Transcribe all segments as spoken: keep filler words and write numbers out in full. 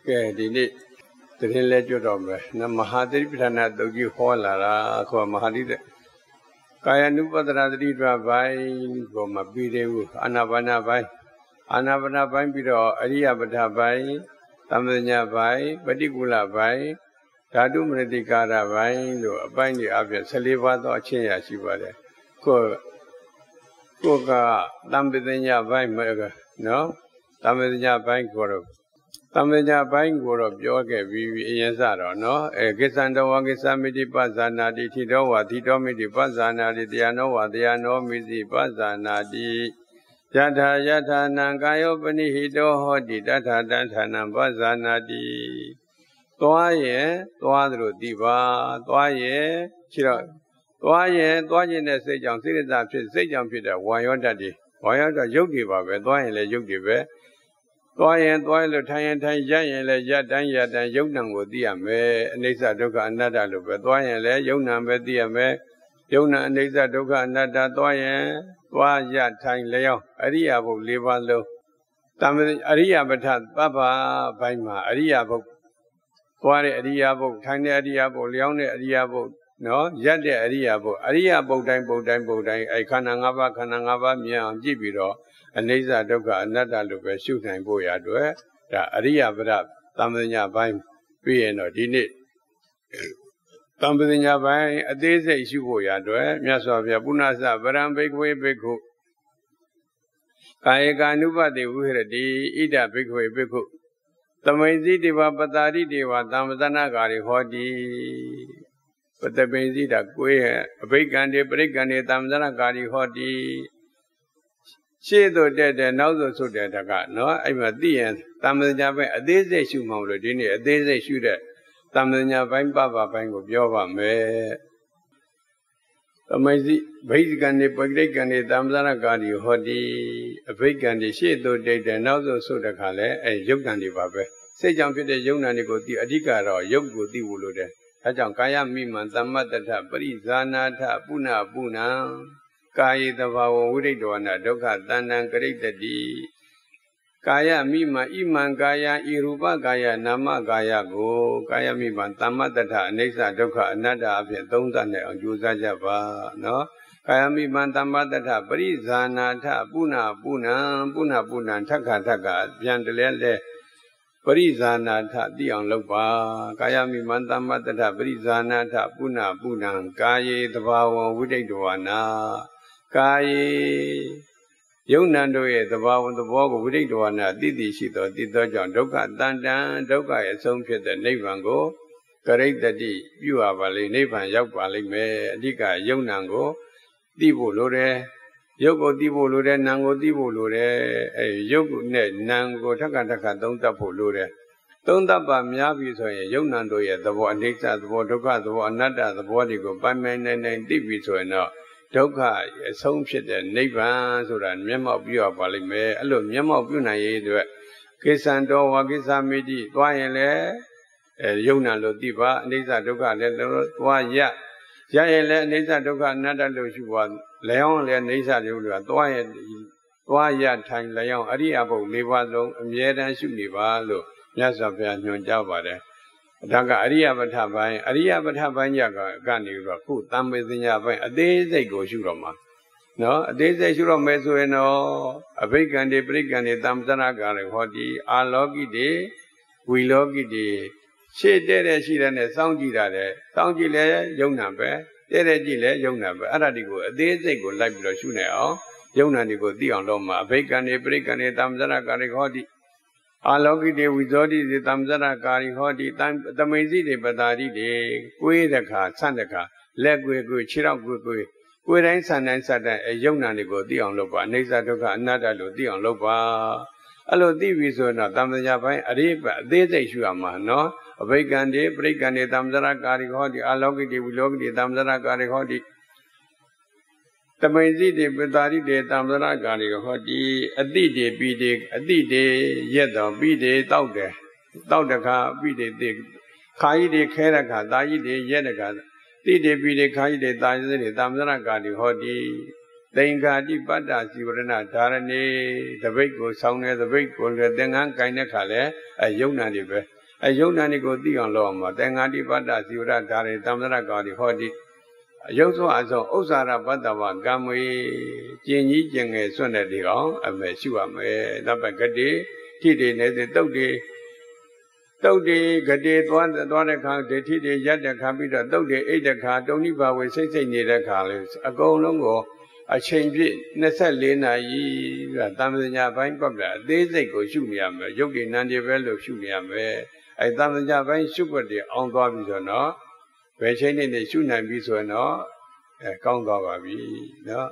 ကဲဒီနေ့သတင်းလဲကြွတော့မယ်နော်မဟာသတိပဋ္ဌာန်တုတ်ကြီးဟောလာတာခေါ်မဟာသတိကာယ ानु ပတ္တရာသတိတွဘိုင်းကိုမပြီးသေးဘူးအာနာပါနဘိုင်းအာနာပါနဘိုင်းပြီးတော့အရိယပဋ္ဌဘိုင်းသမ္ပညာဘိုင်းပฏิကူလဘိုင်းဓာတုမရတိကာရဘိုင်းလို့အပိုင်းကြီးအပြင်ဆယ်လေးပါးသောအချင်းရာရှိပါတယ်ကိုကိုကသမ္ပညာဘိုင်းနော်သမ္ပညာဘိုင်းကိုတော့သမ္ပညာဘိုင်းကိုတော့ပြောခဲ့ပြီးအရင်စတော့နော်အဲကိစ္စံတော်ဝကိစ္စမိတိပဇာနာတိထိတော်ဝါထိတော်မိတိပဇာနာတိတရားနောဝါတရားနောမိတိပဇာနာတိယထာယထာနံကာယောပနိဟိတောဟောတိတထာတထာနံပဇာနာတိသွားရဲ့သွားသလိုဒီပါသွားရဲ့ခြေတော့သွားရဲ့သွားခြင်းတဲ့စိတ်ကြောင့်စိတ်ရသဖြစ်စိတ်ကြောင့်ဖြစ်တဲ့ဝါယောဓာတ်တွေဝါယောဓာတ်ရုပ်တွေပါပဲသွားရင်လည်းရုပ်တွေပဲသွားရင်သွားလို့ထိုင်ရင်ထိုင်ရပ်ရင်လည်းရပ်တိုင်းရပ်တိုင်းယုံနံကိုသိရမယ်အနိစ္စဒုက္ခအနတ္တလို့ပဲသွားရင်လည်းယုံနံပဲသိရမယ်ယုံနံအနိစ္စဒုက္ခအနတ္တသွားရင်သွားရပ်ထိုင်လျောင်းအရိယာဘုတ်၄ပါးလုံးတမအရိယာပဋ္ဌပပ္ပဘိုင်းမှာအရိယာဘုတ်သွားတဲ့အရိယာဘုတ်ထိုင်တဲ့အရိယာဘုတ်လျောင်းတဲ့အရိယာဘုတ်နော်ရပ်တဲ့အရိယာဘုတ်အရိယာဘုတ်တိုင်းဘုတ်တိုင်းဘုတ်တိုင်းအဲခန္ဓာ၅ပါးခန္ဓာ၅ပါးမြင်အောင်ကြည့်ပြီးတော့အနိစ္စဒုက္ခအနတ္တလို့ပဲရှုနိုင်ဖို့ရအတွက်ဒါအရိယပဒသမ္ပညာဘိုင်းပြီးရင်တော့ဒီနေ့သမ္ပညာဘိုင်းအသေးစိတ်ရှုဖို့ရအတွက်မြတ်စွာဘုရားပုဏ္ဏစဗရံဘိက္ခွေဘိက္ခုကာယက ानु ပတိဝိဟရတိဣဒဘိက္ခွေဘိက္ခုသမိန်စီတေဝပတာရိတေဝသမ္ပသနာကာရိဟောတိပတပိန်စီတာကိုယ်ရဲ့အဘိက္ခံတေပရိက္ခံတေသမ္ပသနာကာရိဟောတိရှေ့သို့တက်တယ်နောက်သို့ဆုတ်တယ်တကနော်အဲ့မှာသိရင်သမ္ပညာဘိုင်းအသေးစိတ်ရှုမှောင်လို့ဒီနေ့အသေးစိတ်ရှုတဲ့သမ္ပညာဘိုင်းပပဘိုင်းကိုပြောပါမယ်သမိတ်စီဘိက္ခံနေပရိက္ခံနေသမ္ပသနာကာရီဟောတိအဘိက္ခံနေရှေ့သို့တက်တယ်နောက်သို့ဆုတ်တဲ့ခါလဲအဲ့ယုတ်တန်တွေပါပဲစိတ်ကြောင့်ဖြစ်တဲ့ယုတ်တန်တွေကိုသိအဓိကတော့ယုတ်ကိုသိဖို့လိုတယ်အဲကြောင့်ကာယမိမှန်သမ္မတ္တထပရိဇာနာထပုဏ္ဏပုဏ္ဏကာယေတဘာဝဝိရိတ္တဝနာဒုက္ခတဏ္ဍံကရိတ္တိကာယမိမံဣမံကာယဤရူပကာယနာမကာယကိုကာယမိမံသမ္မတ္တထအနိစ္စဒုက္ခအနတ္တအဖြစ်သုံးသပ်နေအောင်ကြိုးစားကြပါနော်ကာယမိမံသမ္မတ္တထပရိဇာနာထပုဏ္ဏပုဏ္ဏပုဏ္ဏပုဏ္ဏထက္ခထက္ခပြန်တလဲလဲပရိဇာနာထသိအောင်လုပ်ပါကာယမိမံသမ္မတ္တထပရိဇာနာထပုဏ္ဏပုဏ္ဏကာယေတဘာဝဝိရိတ္တဝနာကာယေယုံနံတို့ရဲ့သဘာဝသဘောကိုဝိရိတ္တဝနာသိသိရှိသောသိသောကြောင့်ဒုက္ခတန်တံဒုက္ခရဲ့အဆုံးဖြစ်တဲ့နိဗ္ဗာန်ကိုကရိတ္တိပြုရပါလိမ့်နိဗ္ဗာန်ရောက်ပါလိမ့်မယ်အဓိကယုံနံကိုသိဖို့လိုတယ်ယုတ်ကိုသိဖို့လိုတယ်နံကိုသိဖို့လိုတယ်အဲယုတ်နဲ့နံကိုထက်ခါထက်ခါသုံးသပ်ဖို့လိုတယ်သုံးသပ်ပါများပြီဆိုရင်ယုံနံတို့ရဲ့သဘောအနိစ္စသဘောဒုက္ခသဘောအနတ္တသဘောတွေကိုပိုင်ပိုင်နိုင်နိုင်သိပြီဆိုရင်တော့ဒုက္ခအဆုံးဖြစ်တဲ့နိဗ္ဗာန်ဆိုတာမျက်မှောက်ပြုရပါလိမ့်မယ်အဲ့လိုမျက်မှောက်ပြုနိုင်ရေးအတွက်ကိစ္စံတော်ဝါကိစ္စမိတိသွားရင်လည်းအဲယုံနာလို့သိပါအနိစ္စဒုက္ခလည်းသွားရရရင်လည်းအနိစ္စဒုက္ခအနတ္တလို့ရှိပါလျောင်းလည်းအနိစ္စဒုက္ခသွားရင်သွားရထိုင်လျောင်းအရိယဘုတ်၄ပါးလုံးအမြဲတမ်းရှုနေပါလို့မြတ်စွာဘုရားညွှန်ကြားပါတယ်ဒါကအရိယပဋ္ဌဘိုင်းအရိယပဋ္ဌဘိုင်းညကကနေတော့ခုတမ္မေသညာဘိုင်းအသေးစိတ်ကိုရှုတော့မှာနော်အသေးစိတ်ရှုတော့မယ်ဆိုရင်တော့အဘိက္ခံတိပရိက္ခံတိသမ္ပသနာကာရဟောတိအာလောကိတိဝီလောကိတိရှေ့တဲ့တဲ့ရှိတဲ့နဲ့စောင့်ကြည့်တာတဲ့စောင့်ကြည့်လဲယုံနာပဲတဲ့တဲ့ကြည့်လဲယုံနာပဲအဲ့ဒါဒီကိုအသေးစိတ်ကိုလိုက်ပြီးတော့ရှုနေအောင်ယုံနာဒီကိုသိအောင်တော့မှာအဘိက္ခံတိပရိက္ခံတိသမ္ပသနာကာရဟောတိအာလောကိတေဝိဇောတိသေသမ္ပဇရကာရိဟောတိသမိန်စီတေပတာတိတေကိုယ်တခါဆန့်တခါလက်ကိုယ်ကိုခြေထောက်ကိုယ်ကိုယ်ကိုယ်တိုင်းဆန့်တိုင်းဆန့်တိုင်းအယုံနာတွေကိုသိအောင်လုပ်ပါအနိစ္စဒုက္ခအနတ္တလို့သိအောင်လုပ်ပါအဲ့လိုသိပြီဆိုတော့သမ္ပဇာပိုင်းအရိပအသေးစိတ်ရှုရမှာနော်အဘိက္ခံတေပရိက္ခံတေသမ္ပဇရကာရိဟောတိအာလောကိတေဝိလောကိတေသမ္ပဇရကာရိဟောတိသမိန်စီတေပတာရိတေသမ္ပဇရကာရိဟောတိအတိတေပိတေအတိတေရက်တော်ပိတေတောက်တယ်တောက်တခါပိတေတေခါကြီးတေခဲတခါတာကြီးတေရက်တခါတိတေပိတေခါကြီးတေတာကြီးတေသမ္ပဇရကာရိဟောတိတင်္ကာတိပတ္တစီဝရဏဓာရဏီတပိတ်ကိုဆောင်းနေတပိတ်ကိုလည်းသင်္ကန်းကိုင်းတဲ့ခါလဲအဲယုံနာတွေပဲအဲယုံနာတွေကိုသိအောင်လုပ်အောင်ပါသင်္ကာတိပတ္တစီဝရဓာရဏီတမ္မရကောတိဟောတိရုပ်စွာအစုံဥစ္စာရပတ္တဝကံမွေကျင်ကြီးကျင်ငယ်စွန့်တဲ့ဒီကောင်အမေရှုရမယ်နောက်ပဲဂတိထိတိနေစေတုတ်တိတုတ်တိဂတိသွားသွားတဲ့ခါဒိဋ္ဌိတွေရက်တဲ့ခါပြီးတော့တုတ်တိအိတ်တဲ့ခါတုံနိဘာဝေစိတ်စိတ်နေတဲ့ခါလေအကုန်လုံးကိုအချိန်ပြည့်နှစ်ဆယ့်လေးနာရီကတမ္ပညာပိုင်းပတ်ပြအသေးစိတ်ကိုရှုနေရမယ်ရုပ်တည်နာမ်တွေပဲလို့ရှုနေရမယ်အဲတမ္ပညာပိုင်းရှုွက်တွေအောင်သွားပြီဆိုတော့ဘယ်ချိန်နဲ့ရှုနိုင်ပြီဆိုရင်တော့အဲကောင်းသွားပါပြီနော်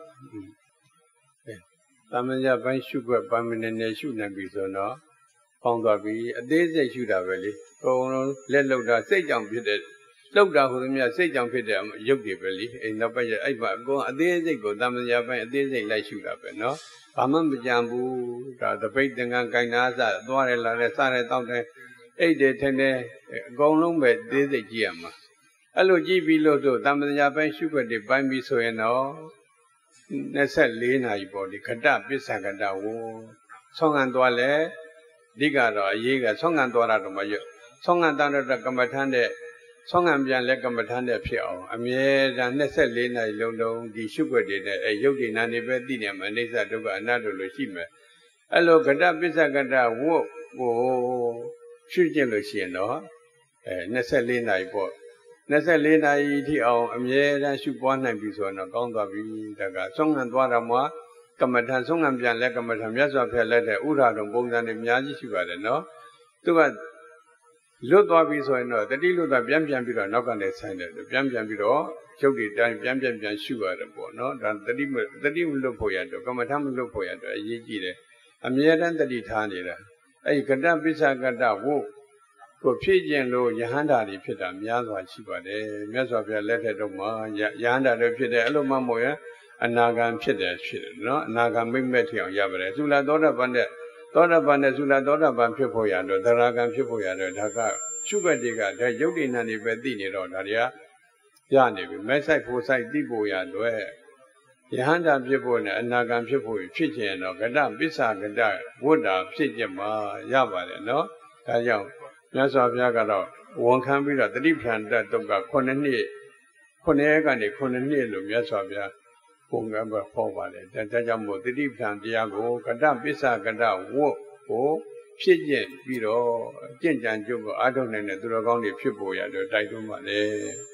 တမ္ပညာပိုင်းရှုွက်ပန်းမနေနဲ့ရှုနိုင်ပြီဆိုတော့ကောင်းသွားပြီအသေးစိတ်ရှုတာပဲလေအကုန်လုံးလက်လောက်တာစိတ်ကြောင့်ဖြစ်တဲ့လောက်တာဟိုသမီးစိတ်ကြောင့်ဖြစ်တဲ့ရုပ်တွေပဲလေအဲနောက်ပိုင်းအဲ့မှာအကုန်အသေးစိတ်ကိုတမ္ပညာပိုင်းအသေးစိတ်လိုက်ရှုတာပဲနော်ဘာမှမကြံဘူးဒါတပိတ်သင်္ကန်းကိုင်နာစသွားတယ်လာတယ်စတယ်တောက်တယ်အိတ်တယ်ထင်းတယ်အကုန်လုံးပဲအသေးစိတ်ကြည့်ရမှာအဲ့လိုကြည့်ပြီးလို့တို့တမ္ပညာပိုင်းရှုွက်တွေပိုင်းပြီးဆိုရင်တော့နှစ်ဆယ့်လေးနာရီပေါ့ဒီခတပစ္စကတဝဆောင်းငံသွားလဲဒီကတော့အရေးကဆောင်းငံသွားတာတော့မရွဆောင်းငံတန်းတဲ့ကမ္မထမ်းတဲ့ဆောင်းငံပြန်လဲကမ္မထမ်းတဲ့ဖြစ်အောင်အမြဲတမ်းနှစ်ဆယ့်လေးနာရီလုံးလုံးဒီရှုွက်တွေနဲ့အဲရုပ်တည်နာနေပဲသိနေမှာအိဋ္ဌဒုက္ခအနတ္တလို့ရှိမယ်အဲ့လိုခတပစ္စကတဝကိုရှုကျင့်လို့ရှိရင်တော့အဲနှစ်ဆယ့်လေးနာရီပေါ့နှစ်ဆယ့်လေးနာရီထိအောင်အမြဲတမ်းရှုပွားနိုင်ပြီဆိုတော့ကောင်းသွားပြီဒါကဆုံးငံသွားတော့မှကမ္မထံဆုံးငံပြန်လဲကမ္မထံမြတ်စွာဘုရားလက်တဲ့ဥဒ္ဓတော်ပုံစံတွေအများကြီးရှိပါတယ်နော်သူကလွတ်သွားပြီဆိုရင်တော့တတိလွတ်သွားပြန်ပြန်ပြီးတော့နောက်ကနေဆိုင်တယ်ပြန်ပြန်ပြီးတော့ရုပ်တွေတိုင်းပြန်ပြန်ပြန်ရှုရတယ်ပေါ့နော်ဒါတတိတတိမလွတ်ဖို့ရတော့ကမ္မထံမလွတ်ဖို့ရတော့အရေးကြီးတယ်အမြဲတမ်းတတိထားနေတာအဲ့ဒီကတ္တပစ္စကတ္တဝုကိုဖြည့်ကျင်လို့ယဟန္တာတွေဖြစ်တာများစွာရှိပါတယ်မြတ်စွာဘုရားလက်ထက်တော့မှယဟန္တာတွေဖြစ်တယ်အဲ့လိုမှမဟုတ်ရင်အနာဂံဖြစ်တယ်ဖြစ်တယ်နော်အနာဂံမိမ့်မဲ့ထီအောင်ရပါတယ်သုလသောတပန်နဲ့သောတပန်နဲ့သုလသောတပန်ဖြစ်ဖို့ရတော့သရဂံဖြစ်ဖို့ရတော့ဒါကရှုွက်တွေကဒါရုပ်တည်နာနေပဲသိနေတော့ဒါတွေကရနေပြီမဲဆိုင်ဖို့ဆိုင်သိဖို့ရတော့ယဟန္တာဖြစ်ဖို့နဲ့အနာဂံဖြစ်ဖို့ဖြစ်ချင်တော့ကတ္တပစ္စကတ္တဝတ္တာဖြစ်ကြမှာရပါတယ်နော်ဒါကြောင့်မြတ်စွာဘုရားကတော့ဝန်ခံပြီးတော့တတိပ္ပံတတုတ်ကခုနှစ်နှစ်ခုနှစ်ရက်ကနေခုနှစ်နှစ်လို့မြတ်စွာဘုရားပုံကံပဲဟောပါတယ်ဒါကြောင့်မို့တတိပ္ပံတရားကိုကတ္တပစ္စကတ္တဝတ်ကိုဖြစ်ကျင့်ပြီးတော့ကျင့်ကြံကြုတ်ကိုအားထုတ်နိုင်တဲ့သူတော်ကောင်းတွေဖြစ်ပေါ်ရတော့တိုက်တွန်းပါလေ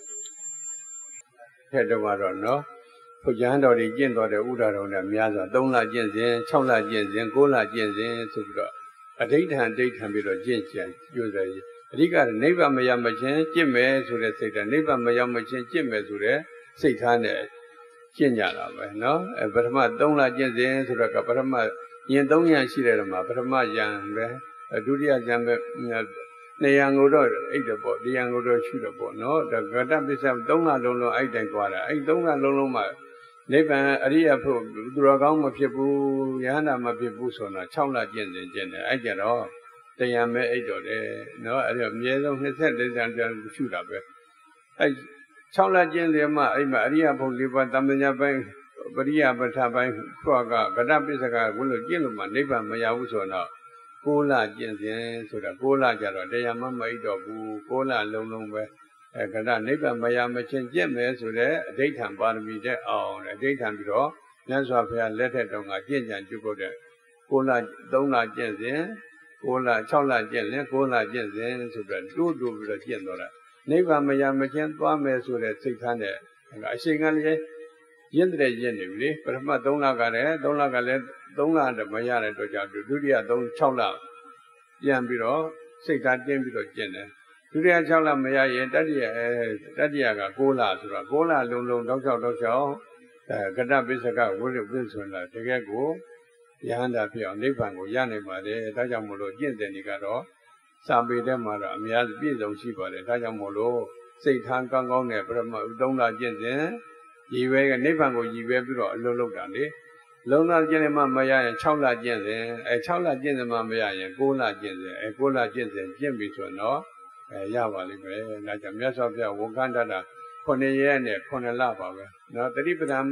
ထက်တော့ကတော့နော်ဘုရားတော်ကြီးကျင့်တော်တဲ့ဥဒ္ဒတော်နဲ့များစွာသုံးလကျင့်စဉ်ခြောက်လကျင့်စဉ်ကိုးလကျင့်စဉ်ဆိုပြီးတော့အဋိဋ္ဌံဒိဋ္ဌံပြီးတော့ကျင့်ကြံကြိုးစားရည်အဓိကနိဗ္ဗာန်မရောက်မချင်းကျင့်မယ်ဆိုတဲ့စိတ်ဓာတ်နိဗ္ဗာန်မရောက်မချင်းကျင့်မယ်ဆိုတဲ့စိတ်ထားနဲ့ကျင့်ကြတာပဲနော်အဲပထမသုံးလကျင့်စဉ်ဆိုတော့ကပထမယင်သုံးရရှိတဲ့မှာပထမယံပဲဒုတိယယံပဲနေရံကိုတော့အဲ့တပေါ့ဒီယံကိုတော့ရှုတော့ပေါ့နော်ဒါကတ္တပစ္စသုံးလလုံးလုံးအဲ့တိုင်သွားတာအဲ့သုံးလလုံးလုံးမှာနိဗ္ဗာန်အရိယဖို့သူတော်ကောင်းမဖြစ်ဘူးယဟန္တာမဖြစ်ဘူးဆိုတော့ခြောက်လကျင့်စဉ်ကျင့်တယ်အဲ့ကြတော့တရားမဲအိတ်တော်တယ်နော်အဲ့တော့အမြဲဆုံးနှစ်ဆက်လေးဆံပြန်ရှုတာပဲအဲ့ခြောက်လကျင့်စဉ်မှာအဲ့မှာအရိယဖို့လေးပါးတမ္ပညာပိုင်းပရိယပဋ္ဌာပိုင်းခွာကကတ္တပစ္စကဘုလို့ကျင့်လို့မှနိဗ္ဗာန်မရဘူးဆိုတော့ကိုးလကျင့်စဉ်ဆိုတာကိုးလကြတော့တရားမမအိတ်တော်ဘူးကိုးလလုံးလုံးပဲအဲကတ္တနိဗ္ဗာန်မရမချင်းကျင့်မယ်ဆိုတဲ့အဋိဋ္ဌံပါရမီတဲ့အောင်အဋိဋ္ဌံပြီးတော့မြတ်စွာဘုရားလက်ထက်တော်ကကျင့်ကြံကြုတ်တဲ့ကိုးလသုံးလကျင့်စဉ်ကိုးလခြောက်လကျင့်ရင်ကိုးလကျင့်စဉ်ဆိုတော့တိုးတိုးပြီးတော့ကျင့်တော့တာနိဗ္ဗာန်မရမချင်းသွားမယ်ဆိုတဲ့စိတ်ထားနဲ့အရှိန်ကလေးရင့်တဲ့ရင့်နေပြီလေပထမသုံးလကလည်းသုံးလကလည်းသုံးလတည်းမရတဲ့တော့ကြောင့်ဒုတိယသုံးခြောက်လပြန်ပြီးတော့စိတ်ထားတင်းပြီးတော့ကျင့်တယ်ဒုတိယခြောက်လမရရင်တတိယအဲတတိယကကိုးလဆိုတော့ကိုးလလုံးလုံးတောက်ချောက်တောက်ချောက်အဲကတ္တပစ္စကဝိရိပစ္ဆွလာတကယ်ကိုယဟန္တာဖြစ်အောင်နိဗ္ဗာန်ကိုရနိုင်ပါတယ်ဒါကြောင့်မို့လို့ကျင့်တယ်ဒီကတော့စာပေထဲမှာတော့အများပြည့်စုံရှိပါတယ်ဒါကြောင့်မို့လို့စိတ်ထားကောင်းကောင်းနဲ့ပထမသုံးလကျင့်စဉ်ရည်ရွယ်ကနိဗ္ဗာန်ကိုရည်ရွယ်ပြီးတော့အလုံးလုံးတာလေလုံးလကျင့်မှမရရင်ခြောက်လကျင့်စဉ်အဲခြောက်လကျင့်မှမရရင်ကိုးလကျင့်စဉ်အဲကိုးလကျင့်စဉ်ကျင့်ပြီဆိုတော့အဲရပါလိမ့်မယ်ဒါကြောင့်မြတ်စွာဘုရားဝန်ခံတတ်တာခုနှစ်ရက်နဲ့ခုနှစ်လပါပဲနော်တတိပဒံ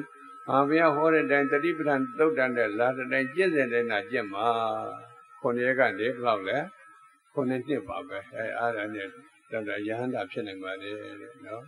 အာဘုရားဟောတဲ့တိုင်းတတိပဌာန်သုတ်တန်တဲ့လာတဲ့တိုင်းကျင့်စဉ်တဲ့နာကျင့်မှာခုနှစ်ရက်ကနေဘယ်လောက်လဲခုနှစ်နှစ်ပါပဲအဲအားရနဲ့တော်တော်ယဟန္တာဖြစ်နိုင်ပါလေနော်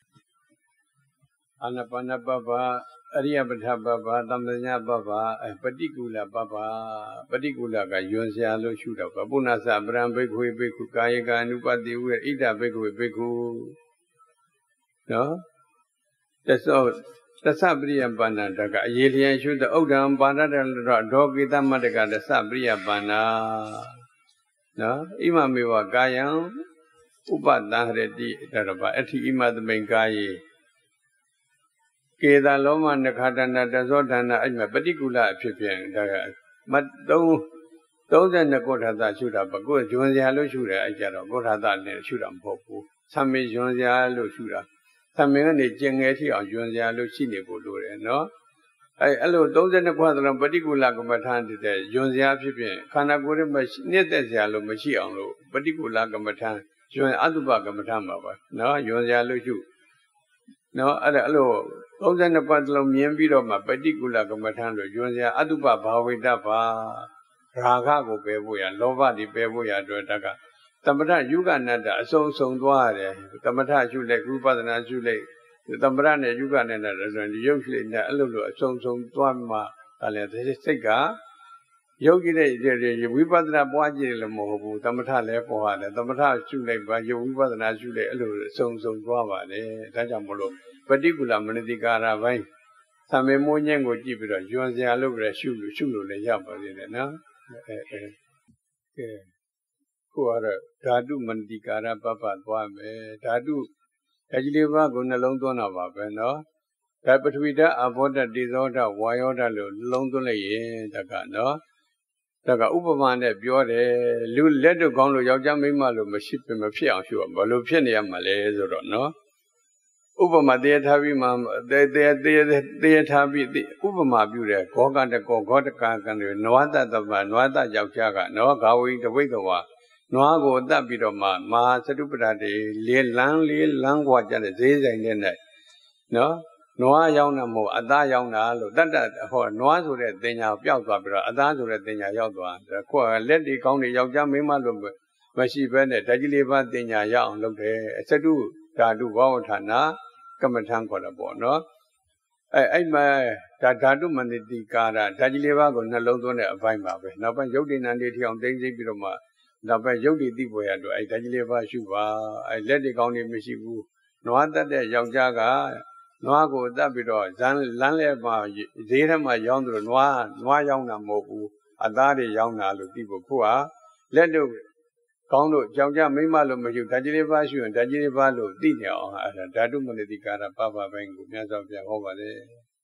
အာနာပါနပပအရိယပဋ္ဌပပသမ္ပညာပပပฏิကူလပပပฏิကူလကယွန်စရာလို့ရှုတော့ပုဏ္ဏသပရံဘိက္ခွေဘိက္ခုကာယက ानु ပတိဝေဣဒဘိက္ခွေဘိက္ခုနော်တသောတသပရိယပါဏတကအရေလျံရှုတဲ့ဥဒ္ဒံပါဏတတော့ဒောကိတမတ္တကတသပရိယပါဏနော်ဣမမေဝကာယံဥပတံဟရတိတရပအဋ္ဌိဣမသမိန်ကာယေကေတလောမနခတနာတသောဒနာအဲ့မှာပฏิကူလအဖြစ်ပြန်ဒါကမသုံးသုံးတဲ့ကိုဋ္ဌာသရှုတာပကိုယ်ဂျွန်စရာလို့ရှုတယ်အဲ့ကြတော့ကိုဋ္ဌာသနဲ့ရှုတာမဟုတ်ဘူးသမေဂျွန်စရာလို့ရှုတာသမေကနေကျင်ငယ်ထိအောင်ဂျွန်စရာလို့ရှိနေဖို့လိုတယ်နော်အဲ့အဲ့လိုသုံးတဲ့ခွသလုံးပฏิကူလကမ္မထာတဲ့ဂျွန်စရာဖြစ်ဖြစ်ခန္ဓာကိုယ်ရဲ့နှစ်သက်စရာလို့မရှိအောင်လို့ပฏิကူလကမ္မထာဂျွန်အတုပကမ္မထာမှာပါနော်ဂျွန်စရာလို့ရှုနော်အဲ့ဒါအဲ့လိုသုံးတဲ့ပတ်လုံးမြင်ပြီးတော့မှပฏิကူလကမ္မထာလို့ယွန်စရာအတုပဘာဝိတ္တပါရာဂကိုပယ်ဖို့ရလောဘတွေပယ်ဖို့ရအတွက်တကသမထယုဂနတ္တအစုံစုံသွားရတယ်သမထရှုလိုက်ဝိပဿနာရှုလိုက်သမထနဲ့ယုဂနဲ့နဲ့ဆိုရင်ဒီယုတ်ရှိတဲ့အဲ့လိုလိုအစုံစုံသွားမှဒါလည်းစိတ်ကယုတ်ကြည့်တဲ့ဝိပဿနာပွားကြည့်တယ်လို့မဟုတ်ဘူးသမထလည်းပွားတယ်သမထရှုလိုက်ပါယုတ်ဝိပဿနာရှုလိုက်အဲ့လိုအစုံစုံသွားပါတယ်ဒါကြောင့်မလို့ပฏิကူလမနတိကာရပိုင်းသံမေမိုးညင်းကိုကြည့်ပြီးတော့ယွန်စရာလို့ပဲရှုလို့ရှုလို့လည်းရပါသေးတယ်နော်အဲအဲကဲခုကတော့ဓာတုမနတိကာရပပသွားမယ်ဓာတုဓာကြီးလေးပါးကိုနှလုံးသွင်းတာပါပဲနော်ဒါပထဝီဓာတ်အဘောဓာတ်တေဇောဓာတ်ဝါယောဓာတ်လို့နှလုံးသွင်းလိုက်ရင်တကနော်တကဥပမာနဲ့ပြောတယ်လူလက်တို့ကောင်းလို့ယောက်ျားမိန်းမလို့မရှိမဖြစ်အောင်ရှုရဘယ်လိုဖြစ်နေရမှာလဲဆိုတော့နော်ဥပမာတရားထားပြီးမှတရားတရားတရားထားပြီးဥပမာပြုတယ်ဂောကတကောဂောတကကံတွေနဝတတမနဝတယောက်ျားကနောဂါဝိတဝိတဝါနွားကိုတတ်ပြီးတော့မှမဟာသတုပ္ပတာတွေလေးလန်းလေးလန်းกว่าကြတဲ့ဈေးဆိုင်တဲ့နဲ့နော်နွားရောက်တာမဟုတ်အသားရောက်တာလို့တတ်တတ်ဟောနွားဆိုတဲ့တင်ညာပျောက်သွားပြီးတော့အသားဆိုတဲ့တင်ညာရောက်သွားတယ်ခုကလက်ဒီကောင်းတွေယောက်ျားမိန်းမလို့မရှိဘဲနဲ့ဓာကြီးလေးပါးတင်ညာရအောင်လုပ်တယ်အသတုဓာတုဘောဌာနကမ္မထံခေါ်တယ်ပေါ့နော်အဲအဲ့မှာဒါဓာတုမနတိကာရဓာကြီးလေးပါးကိုနှလုံးသွင်းတဲ့အပိုင်းပါပဲနောက်ပိုင်းယုတ်တိနန္ဒီထီအောင်သိသိပြီးတော့မှနောက်ပိုင်းယုတ်တိသိပေါ်ရတော့အဲ့ဓာကြီးလေးပါးရှုပါအဲ့လက်တွေကောင်းတွေမရှိဘူးနွားတတ်တဲ့ယောက်ျားကနွားကိုတတ်ပြီးတော့ဇန်းလမ်းလဲမှာဈေးထဲမှာရောင်းတယ်လို့နွားနွားရောင်းတာမဟုတ်ဘူးအသားတွေရောင်းတာလို့သိဖို့ခုကလက်တို့ကောင်းလို့ကြောင်ကြမိမလို့မရှိဘူးဓာကြီးလေးပါးရှိရင်ဓာကြီးလေးပါးလို့သိနေအောင်အဲ့ဒါဓာတုမနတိကာရပပပိုင်းကိုမြတ်စွာဘုရားဟောပါတယ်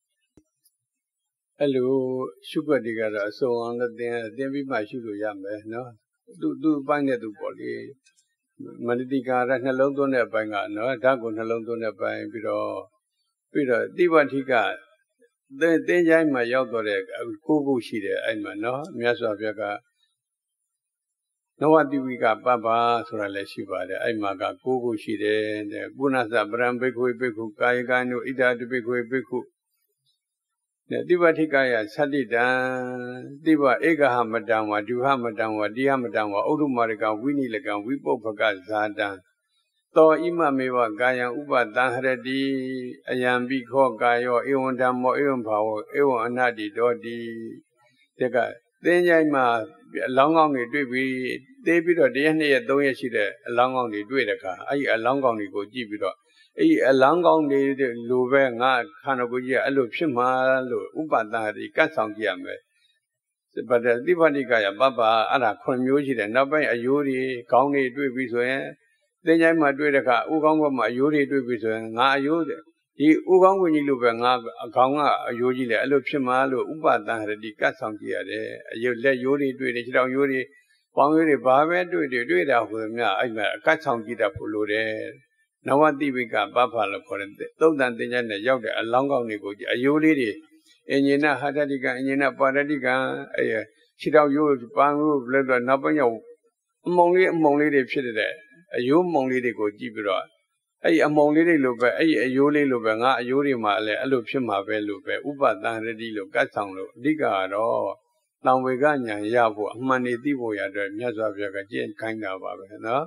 အဲ့လိုရှုွက်တွေကတော့အစုံအောင်လည်းသင်သင်ပြီးမှရှုလို့ရမယ်နော်သူသူအပိုင်းနဲ့သူပေါ့လေမနတိကာရနှလုံးသွင်းတဲ့အပိုင်းကနော်ဓာတ်ကိုနှလုံးသွင်းတဲ့အပိုင်းပြီးတော့ပြီးတော့တိဝထိကသင်သင်ချိုင်းမှာရောက်တော့တဲ့ကိုးခုရှိတယ်အဲ့မှာနော်မြတ်စွာဘုရားကနဝတိဝိကပပ္ပဆိုတာလည်းရှိပါတယ်အဲ့မှာကကိုးခုရှိတယ်တဲ့ပုဏ္ဏသပရံဘိက္ခွေဘိက္ခုကာယက ानु ဣဒတုဘိက္ခွေဘိက္ခုတဲ့တိဝထိကယသတ္တိတံတိဝဧကဟမတံဝဒုဟမတံဝတိဟမတံဝဥဒ္ဓမာရကဝိနိလကဝိပုပ္ပကဇာတံသောဣမမေဝကာယံဥပတံဟရတိအယံပိခောကာယောဧဝံဓမ္မောဧဝံဘာဝဧဝံအနတ္တိတောတိတကသင်္ချိုင်းမှာအလောင်းကောင်းတွေတွေ့ပြီးသေးပြီးတော့တရက်နှစ်ရက်သုံးရက်ရှိတဲ့အလောင်းကောင်းတွေတွေ့တဲ့အခါအဲ့ဒီအလောင်းကောင်းတွေကိုကြည့်ပြီးတော့အဲ့ဒီအလောင်းကောင်းတွေလိုပဲငါခန္ဓာကိုယ်ကြီးကအဲ့လိုဖြစ်မှာလို့ဥပတံဟရတိကတ်ဆောင်ကြည့်ရမယ်ပတ္တိပတ္တိကယပပ္ပအဲ့ဒါခွန်မျိုးရှိတယ်နောက်ပိုင်းအယိုးတွေခေါင်းတွေတွေ့ပြီးဆိုရင်သင်္ချိုင်းမှာတွေ့တဲ့အခါဥကောင်းဘက်မှာအယိုးတွေတွေ့ပြီးဆိုရင်ငါအယိုးဒီဥကောင်းဝင်ကြီးလိုပဲငါအခေါင်းကအယိုးကြီးလေအဲ့လိုဖြစ်မှာလို့ဥပတံဟရတိကတ်ဆောင်ကြည့်ရတယ်အယိုးလက်ယိုးတွေတွေ့တယ်ခြေထောက်ယိုးတွေပေါင်းယိုးတွေဘာပဲတွေ့တွေ့တွေ့တာဟိုမြအဲ့မှာကတ်ဆောင်ကြည့်တတ်ဖို့လိုတယ်နဝတိဝိကပပ္ဖလို့ခေါ်တယ်သုံးတန်သင်္ချိုင်းနဲ့ရောက်တဲ့အလောင်းကောင်းတွေကိုအယိုးလေးတွေအင်ဂျင်နာဟာတတိကအင်ဂျင်နာပါရတိကအဲ့ခြေထောက်ယိုးပန်းယိုးလက်တော့နောက်ပိုင်းရောက်အမုံလေးအမုံလေးတွေဖြစ်တဲ့အယိုးမုံလေးတွေကိုကြည့်ပြီးတော့ไอ้อมองလေးတွေလိုပဲไอ้အယိုးလေးလိုပဲငါအယိုးတွေမှာလည်းအဲ့လိုဖြစ်မှာပဲလို့ပဲဥပတန်ရတိလို့ကတ်ဆောင်လို့အဓိကကတော့တောင်ဝေကညာရဖို့အမှန်တည်းသိဖို့ရတဲ့မြတ်စွာဘုရားကကြင်ခိုင်းတာပါပဲနော်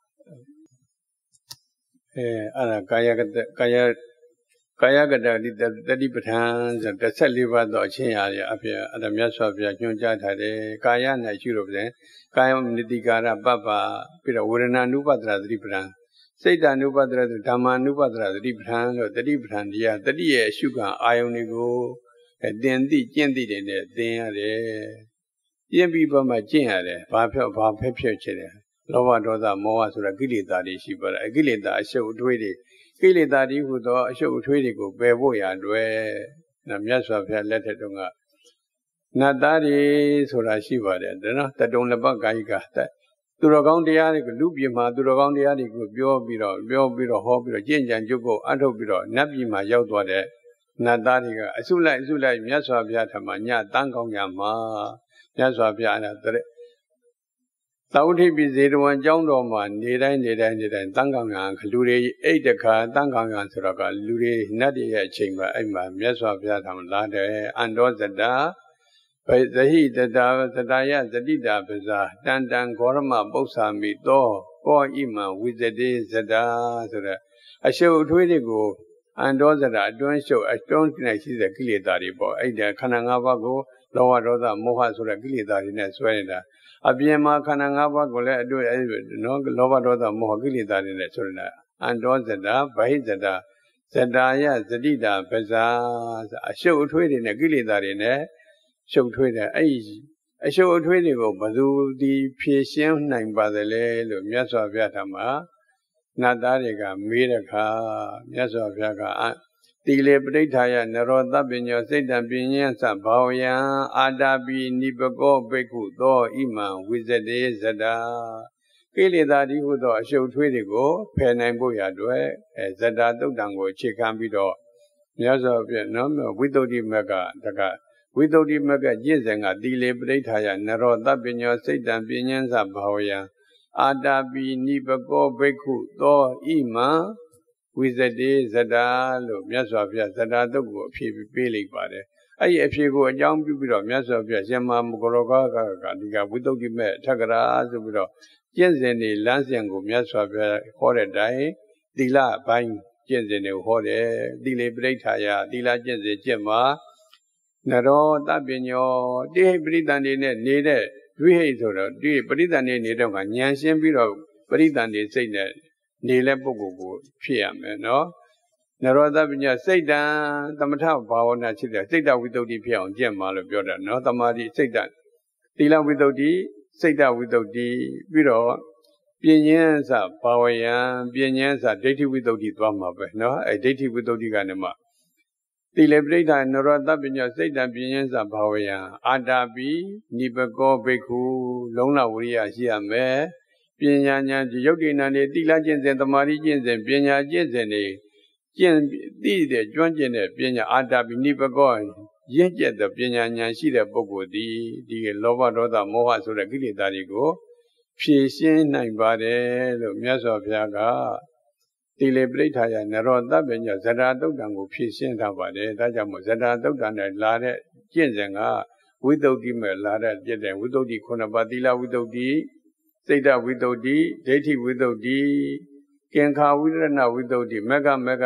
အဲအဲ့ဒါကာယကတကာယကာယကတတိတတိပဋ္ဌာန်ဆိုတစ်ဆက်လေးပါးတော့အချင်းရရအဖြစ်အဲ့ဒါမြတ်စွာဘုရားညွှန်ကြားထားတယ်ကာယနဲ့ရှိလို့ပြန်ကာယနိတိကာရပပ္ပပြီးတော့ဝေဒနာနုပဒရာသတိပဋ္ဌာန်စိတ်တ ानु ပဒရာဓမ္မ ानु ပဒရာသတိပဋ္ဌာန်လို့တတိပဋ္ဌာန်တရားတတိရဲ့အရှုခံအာယုန်တွေကိုတင်သိကျင့်သိတယ်နဲ့သင်ရတယ်ကျင့်ပြီးတော့မှကျင့်ရတယ်ဘာဖြစ်ဘာဖက်ဖြစ်ချင်တယ်လောဘဒေါသမောဟဆိုတာကိလေသာတွေရှိပါတယ်အကိလေသာအရှုပ်အထွေးတွေကိလေသာတွေဟူသောအရှုပ်အထွေးတွေကိုပယ်ဖို့ရအတွက်မြတ်စွာဘုရားလက်ထက်တုန်းကနတ်သားတွေဆိုတာရှိပါတယ်နော်တတုံလပကာယိကသူတော်ကောင်းတရားတွေကိုလူပြည်မှာသူတော်ကောင်းတရားတွေကိုပြောပြီးတော့ပြောပြီးတော့ဟောပြီးတော့ကျင့်ကြံကြုတ်ကိုအထုတ်ပြီးတော့နတ်ပြည်မှာရောက်သွားတဲ့နတ်သားတွေကအစုလိုက်အစုလိုက်မြတ်စွာဘုရားထံမှာညတန်းကောင်းရမှာမြတ်စွာဘုရားအဲ့ဒါသောဋ္ဌိပိဇေတဝန်ကျောင်းတော်မှာနေတိုင်းနေတိုင်းနေတိုင်းတန်းကောင်းရလူတွေအိတ်တခါတန်းကောင်းရဆိုတော့ကလူတွေနတ်တွေရဲ့အချိန်မှာအဲ့မှာမြတ်စွာဘုရားထံမှာလာတယ်အန္တောဇတာဇဟိတတာသတယဇတိတာပဇာတန်တံဂေါရမပု္ပ္ပာမိသောကောဣမံဝိဇတိဇတာဆိုတဲ့အရှုပ်အထွေးတွေကိုအန္တောဇတာအတွင်းရှုပ်အတွင်း၌ရှိတဲ့ကိလေသာတွေပေါ့အဲ့ဒါခန္ဓာ၅ပါးကိုလောဘဒေါသမောဟဆိုတဲ့ကိလေသာတွေနဲ့ဆွဲနေတာအပြင်မှာခန္ဓာ၅ပါးကိုလည်းအတွင်းနော်လောဘဒေါသမောဟကိလေသာတွေနဲ့ဆွဲနေတာအန္တောဇတာဗဟိဇတာဇတာယဇတိတာပဇာအရှုပ်အထွေးတွေနဲ့ကိလေသာတွေနဲ့ရှုပ်ထွေးတယ်အဲ့အရှုပ်အထွေးတွေကိုဘယ်သူဒီဖြည့်ရှင်းနိုင်ပါသလဲလို့မြတ်စွာဘုရားထံမှာနတ်သားတွေကမေးတဲ့အခါမြတ်စွာဘုရားကတိလေပဋိဋ္ဌာယနရောသပ္ပညောစိတ်တံပညံသဘာဝယံအာတာပိနိပကောဘိက္ခုသောဣမံဝိဇတေဇတာကိလေသာဒီဟုသောအရှုပ်ထွေးတွေကိုဖယ်နိုင်ဖို့ရအတွက်အဲဇတာတုတ်တံကိုအခြေခံပြီးတော့မြတ်စွာဘုရားနော်ဝိသုဒ္ဓိမကတကဝိသုဒ္ဓိမကကျင့်စဉ်ကတိလေပဋိဋ္ဌာယနရောသပ္ပညောစိတ်တံပညံသဘာဝယံအာတာပိနိပကောဘိက္ခုသောဣမံဝိဇတေဇတာလို့မြတ်စွာဘုရားဇတာတုတ်ကိုအဖြေပေးလိုက်ပါတယ်အဲ့ဒီအဖြေကိုအကြောင်းပြုပြီးတော့မြတ်စွာဘုရားရှင်မမဂရောကကဒီကဝိသုဒ္ဓိမေထက္ကရာဆိုပြီးတော့ကျင့်စဉ်တွေလမ်းစဉ်ကိုမြတ်စွာဘုရားဟောတဲ့အတိုင်းသီလပိုင်းကျင့်စဉ်တွေကိုဟောတယ်တိလေပဋိဋ္ဌာယသီလကျင့်စဉ်ကျင့်မှာနရောတပညောတိဟိပရိသန္တိနဲ့နေတဲ့ဝိဟိဆိုတော့ဒီပရိသန္တိနေတဲ့ကဉာဏ်ရှင်းပြီးတော့ပရိသန္တိစိတ်နဲ့နေတဲ့ပုဂ္ဂိုလ်ကိုဖြစ်ရမယ်နော်နရောတပညောစိတ်တံသမထဘာဝနာဖြစ်တဲ့စိတ်တဝိတ္တုဖြစ်အောင်ကျင့်မှာလို့ပြောတာနော်တမာတိစိတ်တသီလဝိတ္တုစိတ်တဝိတ္တုပြီးတော့ပညံစဘာဝယံပညံစဒိဋ္ဌိဝိတ္တုသွားမှာပဲနော်အဲဒိဋ္ဌိဝိတ္တုကနေမှတိလေပဋိဋ္ဌာနရောတပညောစိတ်တံပညံစဘာဝယံအာတာပိနိပကောဘိက္ခုလုံးလဝရိယရှိရမယ်ပညာဉာဏ်ယုတ်တိဏနေတိလကျင့်စဉ်သမာဓိကျင့်စဉ်ပညာကျင့်စဉ်တွေကျင့်သိတဲ့ကျွမ်းကျင်တဲ့ပညာအာတာပိနိပကောရင့်ကျက်တဲ့ပညာဉာဏ်ရှိတဲ့ပုဂ္ဂိုလ်ဒီဒီလောဘဒေါသမောဟဆိုတဲ့ကိလေသာတွေကိုဖြေရှင်းနိုင်ပါတယ်လို့မြတ်စွာဘုရားကတိလေပဋိဋ္ဌာယနရောတပညောဇတာတုတ်တံကိုဖြည့်ရှင်းထားပါတယ်ဒါကြောင့်မို့ဇတာတုတ်တံနဲ့လာတဲ့ကျင့်စဉ်ကဝိသုဒ္ဓိမဲ့လာတဲ့ကျင့်တဲ့ဝိသုဒ္ဓိခုနှစ်ပါးသီလဝိသုဒ္ဓိစိတ်တဝိသုဒ္ဓိဒိဋ္ဌိဝိသုဒ္ဓိကင်္ခာဝိရဏဝိသုဒ္ဓိမကမက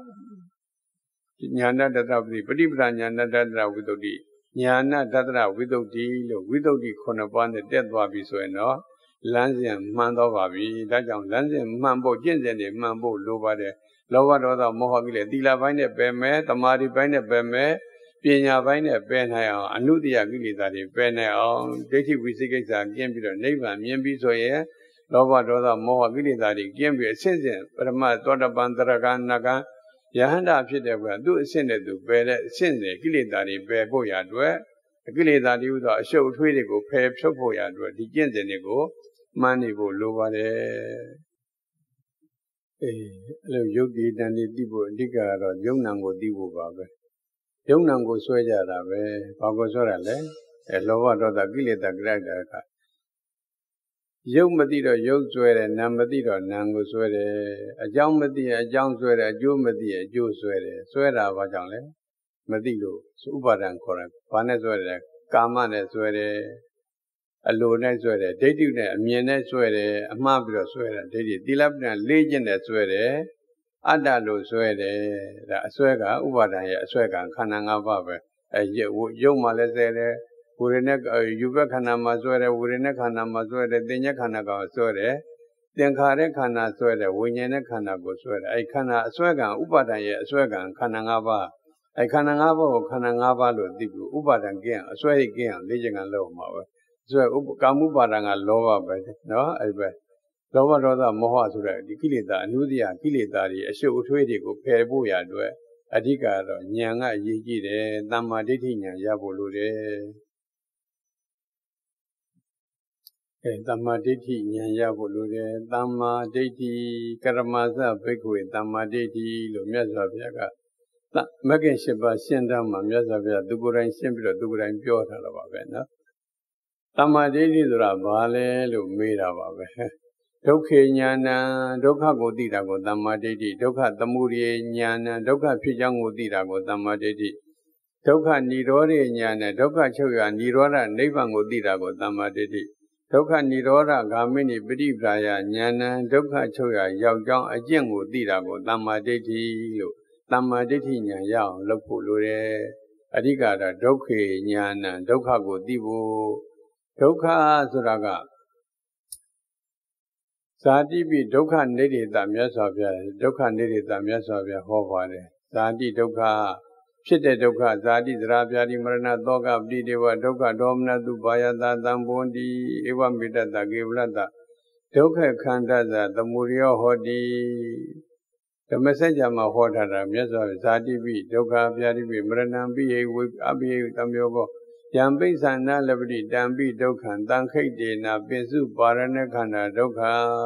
ညာဏတတပတိပฏิပဒညာဏတတဝိသုဒ္ဓိညာဏတတဝိသုဒ္ဓိလို့ဝိသုဒ္ဓိခုနှစ်ပါးနဲ့တက်သွားပြီဆိုရင်တော့လမ်းစဉ်မှန်တော့ပါပြီဒါကြောင့်လမ်းစဉ်မှန်ဖို့ကျင့်စဉ်တွေမှန်ဖို့လိုပါတယ်လောဘဒေါသမောဟကိလေသီလပိုင်းနဲ့ပယ်မယ်တမာတိပိုင်းနဲ့ပယ်မယ်ပညာပိုင်းနဲ့ပယ်နိုင်အောင်အနုတ္တိယကိလေသာတွေပယ်နိုင်အောင်ဒိဋ္ဌိဝိသိကိစ္စကျင့်ပြီးတော့နိဗ္ဗာန်မြင်ပြီးဆိုရင်လောဘဒေါသမောဟကိလေသာတွေကျင့်ပြီးအစဉ်စဉ်ပရမသောတပန်တရကနာကယဟန္တာဖြစ်တဲ့ဘုရားသူ့အစဉ်နဲ့သူပယ်တဲ့အစဉ်နဲ့ကိလေသာတွေပယ်ဖို့ရအတွက်ကိလေသာတွေဟူသောအရှုပ်အထွေးတွေကိုဖယ်ဖြုတ်ဖို့ရအတွက်ဒီကျင့်စဉ်တွေကိုမှန်နေဖို့လိုပါတယ်အေးအဲ့လိုယုတ်ဒီတန်ဒီသိဖို့အဓိကကတော့ယုံနံကိုသိဖို့ပါပဲယုံနံကိုဆွဲကြတာပဲဘာကိုဆွဲတာလဲအဲလောဘဒေါသကိလေသာကြိုက်တာကရုပ်မသိတော့ရုပ်ဆွဲတယ်နာမ်မသိတော့နာမ်ကိုဆွဲတယ်အကြောင်းမသိရင်အကြောင်းဆွဲတယ်အကျိုးမသိရင်အကျိုးဆွဲတယ်ဆွဲတာဘာကြောင့်လဲမသိလို့ဥပါဒံခေါ်တယ်ဘာနဲ့ဆွဲတယ်ကာမနဲ့ဆွဲတယ်အလိုနဲ့ဆွဲတယ်ဒိဋ္ဌိနဲ့အမြင်နဲ့ဆွဲတယ်အမှားပြီးတော့ဆွဲတယ်ဒိဋ္ဌိသီလပဋ္ဌာန်လေးကျင့်နဲ့ဆွဲတယ်အတ္တလို့ဆွဲတယ်ဒါအဆွဲကဥပါဒံရဲ့အဆွဲကခန္ဓာ၅ပါးပဲအဲရုပ်မှလည်းဆွဲတယ်ဝေဒနာယူဘခန္ဓာမှာဆွဲတယ်ဝေဒနာခန္ဓာမှာဆွဲတယ်သင်္ညခန္ဓာကဆွဲတယ်သင်္ခါရခန္ဓာဆွဲတယ်ဝိညာဉ်နဲ့ခန္ဓာကိုဆွဲတယ်အဲခန္ဓာအဆွဲကံဥပါဒံရဲ့အဆွဲကံခန္ဓာ၅ပါးအဲခန္ဓာ၅ပါးကိုခန္ဓာ၅ပါးလို့သိပြီးဥပါဒံကင်းအဆွဲကင်းအောင်လေ့ကျင့်ကလုပ်မှာပဲဆိုတော့ကာမဥပါဒံကလောဘပဲနော်အဲပဲလောဘဒေါသမောဟဆိုတဲ့ဒီကိလေသာအနုတ္တိယကိလေသာတွေအရှုပ်အထွေးတွေကိုဖယ်ဖို့ရအတွက်အဓိကတော့ဉာဏ်ကအရေးကြီးတယ်တမ္မာဒိဋ္ဌိဉာဏ်ရဖို့လိုတယ်အဲတမ္မာဒိဋ္ဌိဉာဏ်ရဖို့လိုတယ်တမ္မာဒိဋ္ဌိကရမသဘိက္ခွေတမ္မာဒိဋ္ဌိလို့မြတ်စွာဘုရားကမဂ္ဂင်၈ပါးရှင်းတမ်းမှာမြတ်စွာဘုရားသူကိုယ်တိုင်ရှင်းပြီးတော့သူကိုယ်တိုင်ပြောထားတာပါပဲနော်တမ္မာဒိဋ္ဌိဆိုတာဘာလဲလို့မေးတာပါပဲဒုက္ခေဉာဏံဒုက္ခကိုသိတာကိုတမ္မာဒိဋ္ဌိဒုက္ခသမုဒယဉာဏံဒုက္ခဖြစ်ကြောင်းကိုသိတာကိုတမ္မာဒိဋ္ဌိဒုက္ခនិရောဓဉာဏ်နဲ့ဒုက္ခချုပ်ရនិရောဓနိဗ္ဗာန်ကိုသိတာကိုတမ္မာဒိဋ္ဌိဒုက္ခនិရောဓဂ ामि နိပฏิပဒါယဉာဏံဒုက္ခချုပ်ရရောက်ကြောင်းအကျင့်ကိုသိတာကိုတမ္မာဒိဋ္ဌိလို့တမ္မာဒိဋ္ဌိဉာဏ်ရအောင်လုပ်ဖို့လိုတယ်အဓိကတော့ဒုက္ခေဉာဏံဒုက္ခကိုသိဖို့ဒုက္ခဆိုတာကဇာတိပိဒုက္ခနိဒေတမြတ်စွာဘုရားဒုက္ခနိဒေတမြတ်စွာဘုရားဟောပါတယ်ဇာတိဒုက္ခဖြစ်တဲ့ဒုက္ခဇာတိသရဗျာတိမရဏသောကပတိဒေဝဒုက္ခဒေါမနတုဘာယတာသံဘွန်တိဧဝမေတ္တကေဝလတ္တဒုက္ခခန္ဓာဇာသမုဒယောဟောတိဓမ္မစကြာမှာဟောထားတာမြတ်စွာဘုရားဇာတိပိဒုက္ခဗျာတိပိမရဏံပိယဝိအပိယသံယောကောယံပိဿနာလပတိတံပိဒုက္ခံတံခိတ်တေနာပိစုပါရဏခန္ဓာဒုက္ခ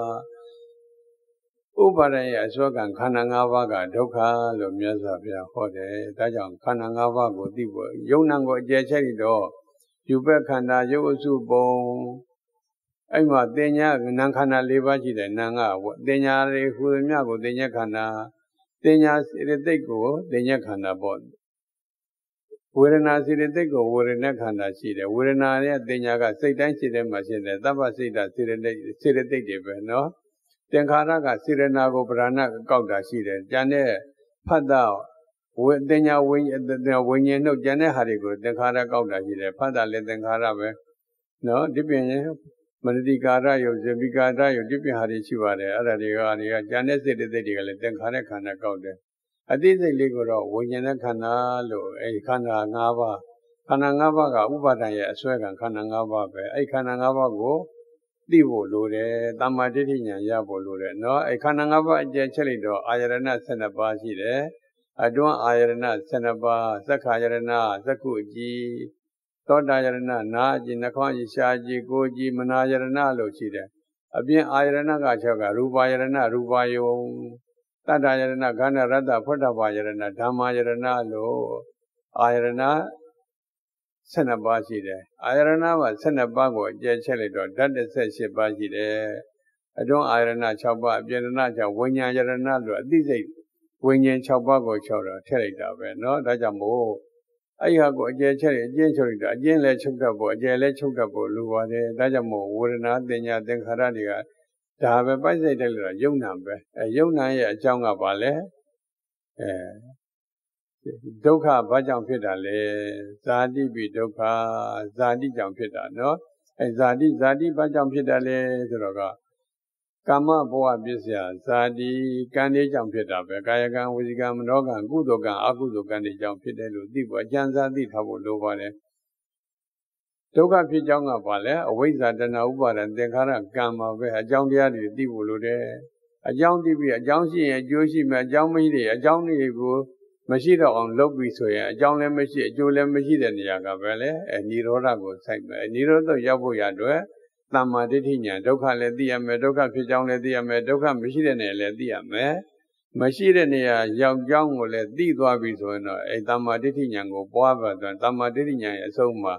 ဥပါဒရဲ့အစွဲကံခန္ဓာ၅ပါးကဒုက္ခလို့မြတ်စွာဘုရားဟောတယ်ဒါကြောင့်ခန္ဓာ၅ပါးကိုသိဖို့ယုံနာကိုအကျယ်ချက်ပြီးတော့ယူဘက်ခန္ဓာရုပ်အစုပုံအဲ့မှာတင်ညာနာခန္ဓာ၄ပါးရှိတယ်နာကတင်ညာတွေဟူသမျှကိုတင်ညာခန္ဓာတင်ညာစေတသိက်ကိုတင်ညာခန္ဓာပေါ့ဝေဒနာစေတသိက်ကိုဝေဒနာခန္ဓာရှိတယ်ဝေဒနာရဲ့တင်ညာကစိတ်တိုင်းစိတ်ထဲမှာရှိတယ်သဗ္ဗစိတ်တစေတသိက်စေတသိက်တွေပဲနော်သင်္ခါရကစေရနာကိုပရဏကောက်တာရှိတယ်။ကျန်တဲ့ဖတ်တာဝိတင်ညာဝိညာဝိညာဉ်တို့ကျန်တဲ့ဟာတွေကိုသင်္ခါရကောက်တာရှိတယ်။ဖတ်တာလည်းသင်္ခါရပဲ။နော်ဒီပြင်မနတိကာရယုတ်ဇေပိကာရယုတ်ဒီပြင်ဟာတွေရှိပါတယ်။အဲ့ဒါတွေကတွေကကျန်တဲ့စေတသိက်တွေကလည်းသင်္ခါရခန္ဓာကောက်တယ်။အတိစိတ်လေးကိုတော့ဝိညာဉ်နဲ့ခန္ဓာလို့အဲ့ခန္ဓာ၅ပါးခန္ဓာ၅ပါးကဥပါဒံရဲ့အစွဲကံခန္ဓာ၅ပါးပဲ။အဲ့ခန္ဓာ၅ပါးကိုသိဖို့လိုတယ်တမ္မာဒိဋ္ဌိဉာဏ်ရဖို့လိုတယ်နော်အဲခန္ဓာ၅ပါးအကျယ်ချက်လိုက်တော့အာယရဏ၁၂ပါးရှိတယ်အတွန်းအာယရဏ၁၂ပါးသက္ခာယရဏသက္ခုအကြည်သောတာယရဏနာအကြည်နှာခေါင်းအကြည်ရှားအကြည်ကိုယ်အကြည်မနာယရဏလို့ရှိတယ်အပြင်အာယရဏက၆ကရူပါယရဏရူပါယုံတတ္တယရဏခန္ဓာရတ္တဖွဋ္ဌပါယရဏဓမ္မာယရဏလို့အာယရဏ၁၂ပါးရှိတယ်အာယရဏမှာ၁၂ပါးကိုအကျယ်ချက်လိုက်တော့ဓာတ်၁၈ပါးရှိတယ်အတွန်းအာယရဏ၆ပါးအပြင်ရဏ၆ဝိညာဉ်ယရဏလို့အသိစိတ်ဝိညာဉ်၆ပါးကို၆တော့ထည့်လိုက်တာပဲเนาะဒါကြောင့်မို့အဲ့ဟာကိုအကျယ်ချက်အကျဉ်းချုပ်လိုက်တာအကျဉ်းလည်းချုပ်တတ်ဖို့အကျယ်လည်းချုပ်တတ်ဖို့လိုပါတယ်ဒါကြောင့်မို့ဝေဒနာတင်ညာသင်္ခါရတွေကဒါပဲပိုက်စိတ်တယ်လို့ယုံနာပဲအဲယုံနာရဲ့အကြောင်းကဘာလဲအဲဒုက္ခဘာကြောင့်ဖြစ်တာလဲဇာတိပိဒုက္ခဇာတိကြောင့်ဖြစ်တာเนาะအဲဇာတိဇာတိဘာကြောင့်ဖြစ်တာလဲဆိုတော့ကကာမဘဝပစ္စယဇာတိကံလေးကြောင့်ဖြစ်တာပဲကာယကံဝစီကံမနောကံကုသိုလ်ကံအကုသိုလ်ကံတွေကြောင့်ဖြစ်တယ်လို့သိဖို့အကျဉ်းစားသိထားဖို့လိုပါတယ်ဒုက္ခဖြစ်ကြောင်းကဘာလဲအဝိဇ္ဇာတဏှာဥပါဒံသင်္ခါရကံမှာပဲအကြောင်းတရားတွေသိဖို့လိုတယ်အကြောင်းသိပြီးအကြောင်းရှိရင်အကျိုးရှိမယ်အကြောင်းမရှိတဲ့အကြောင်းတွေကိုမရှိတော့အောင်လုပ်ပြီးဆိုရင်အကြောင်းလည်းမရှိအကျိုးလည်းမရှိတဲ့နေရာကပဲလေအဲនិရောဓကိုစိုက်မယ်និရောဓရောက်ဖို့ရအတွက်တမ္မာဒိဋ္ဌိဉာဏ်ဒုက္ခလည်းသိရမယ်ဒုက္ခဖြစ်ကြောင်းလည်းသိရမယ်ဒုက္ခမရှိတဲ့နေရာလည်းသိရမယ်မရှိတဲ့နေရာရောက်ကြောင်းကိုလည်းသိသွားပြီဆိုရင်တော့အဲတမ္မာဒိဋ္ဌိဉာဏ်ကိုပွားပါဆိုတမ္မာဒိဋ္ဌိဉာဏ်ရဲ့အဆုံးမှာ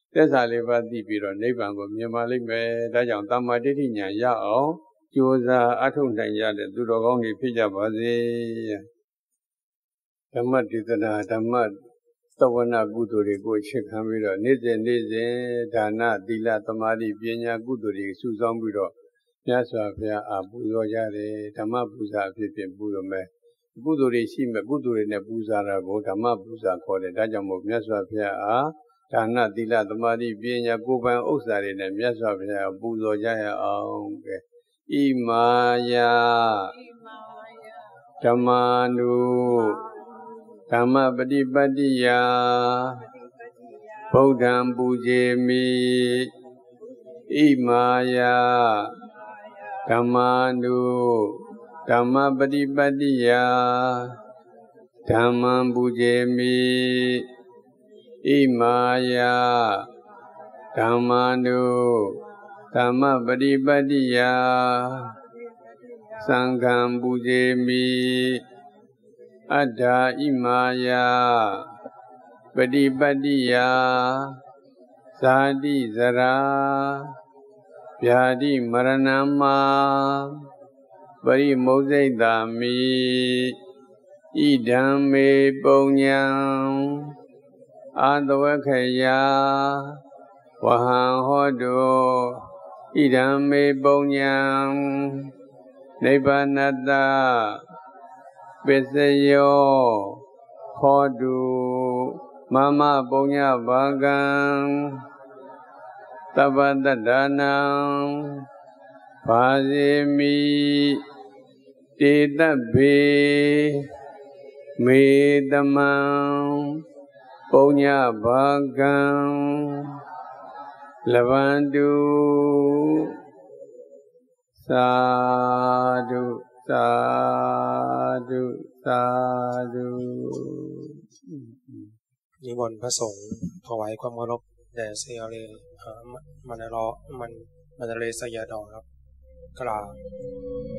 သက်စာလေးပါးသိပြီးတော့နိဗ္ဗာန်ကိုမြင်ပါလိမ့်မယ်ဒါကြောင့်တမ္မာဒိဋ္ဌိဉာဏ်ရအောင်ကြိုးစားအထောက်နိုင်ရတဲ့သူတော်ကောင်းတွေဖြစ်ကြပါစေဓမ္မဒေသနာဓမ္မသဝနာကုသိုလ်တွေကိုချစ်ခံပြီးတော့နေ့စဉ်နေ့စဉ်ဒါနသီလသမာဓိပညာကုသိုလ်တွေစုဆောင်းပြီးတော့မြတ်စွာဘုရားအားပူဇော်ကြတယ်ဓမ္မပူဇာအဖြစ်ဖြင့်ပူဇော်မယ်ကုသိုလ်တွေရှိမယ်ကုသိုလ်တွေနဲ့ပူဇာတာကိုဓမ္မပူဇာခေါ်တယ်ဒါကြောင့်မို့မြတ်စွာဘုရားအားဒါနသီလသမာဓိပညာကိုယ်ပိုင်ဥစ္စာတွေနဲ့မြတ်စွာဘုရားပူဇော်ကြရအောင်ကဲဣမာယဓမ္မာနုဓမ္မပฏิပတ္တိယဗုဒ္ဓံပူဇေမိဣမာယဓမ္မာနုဓမ္မပฏิပတ္တိယဓမ္မံပူဇေမိဣမာယဓမ္မာနုဓမ္မပฏิပတ္တိယသံဃံပူဇေမိအတ္ထာဣမာယပฏิပတ္တိယဇာတိဇရာဗျာတိမရဏမ္မာပရိမုဇ္ဇိတာမိဣဒံမေပုညံအာတဝခယဝဟံဟောတုဣဒံမေပုညံနိဗ္ဗာနတပစ္စယောဟောတုမမပုညဘာကံသဗ္ဗတတ္တနံဘာဇေမိတေတဗ္ဗေမေတမံပုညဘာကံလဗန္တုသာဓုသာဓုသာဓုนิมนต์พระสงฆ์ถวายความเคารพแด่เสียเลมันรอมันมันเลสยาดองครับกราบ